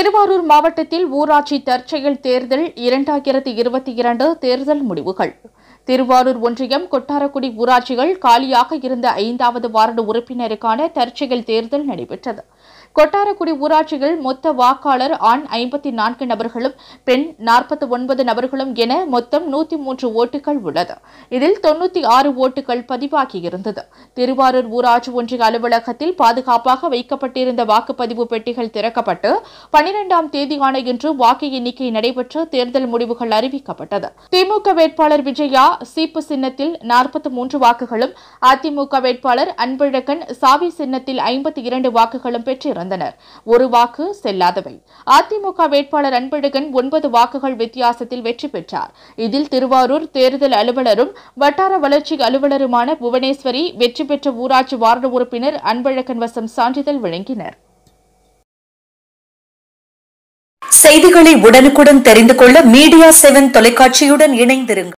திருவாரூர் மாவட்டத்தில் ஊராட்சி தற்செயல் தேர்தல் 2022 தேர்தல் முடிவுகள். திருவாரூர் ஒன்றியம் கொட்டாரக்குடி ஊராட்சிகள் காலியாக இருந்த 5வது வார்டு உறுப்பினருக்கான தற்செயல் தேர்தல் நடைபெற்றது. கொட்டாரக்குடி ஊராட்சியில் மொத்த வாக்காளர் ஆண் 54 நபர்களும் பெண் 49 நபர்களும் என மொத்தம் 103 ஓட்டுகள் உள்ளது. இதில் 96 ஓட்டுகள் பதிவாகியிருந்தது. திருவாரூர் ஊராட்சி ஒன்றிய அலுவலகத்தில் பாதுகாப்பாக வைக்கப்பட்டிருந்த வாக்குப்பதிவு பெட்டிகள் திறக்கப்பட்டு 12ஆம் தேதியான இன்று வாக்கு எண்ணிக்கை நடைபெற்று தேர்தல் முடிவுகள் அறிவிக்கப்பட்டது. திமுக வேட்பாளர் விஜயா சீப்பு சின்னத்தில் 43 வாக்குகளும், அதிமுக வேட்பாளர் அன்பழகன் சாவி சின்னத்தில் 52 வாக்குகளும் பெற்றிருந்தனர். ஒரு வாக்கு செல்லாதவை. அதிமுக வேட்பாளர் அன்பழகன் 9 வாக்குகள் வித்தியாசத்தில் வெற்றி பெற்றார். இதில் திருவாரூர் தேர்தல் அலுவலரும் வட்டார வளர்ச்சி அலுவலருமான புவனேஸ்வரி வெற்றி பெற்ற ஊராட்சி வார்டு உறுப்பினர் அன்பழகன் வசம் சான்றிதழ் வழங்கினர். செய்திகளை உடனுக்குடன் தெரிந்து கொள்ள மீடியா 7 தொலைக்காட்சியுடன் இணைந்திருங்கள்.